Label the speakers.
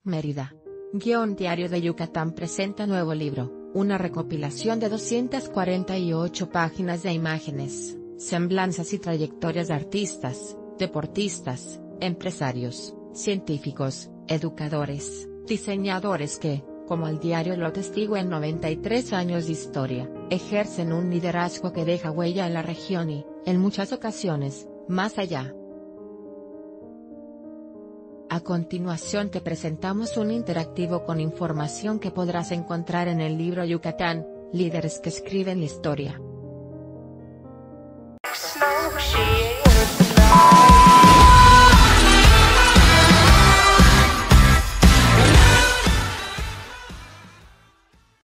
Speaker 1: Mérida. Diario de Yucatán presenta nuevo libro, una recopilación de 248 páginas de imágenes, semblanzas y trayectorias de artistas, deportistas, empresarios, científicos, educadores, diseñadores que, como el diario lo atestigua en 93 años de historia, ejercen un liderazgo que deja huella en la región y, en muchas ocasiones, más allá. A continuación te presentamos un interactivo con información que podrás encontrar en el libro Yucatán, líderes que escriben la historia.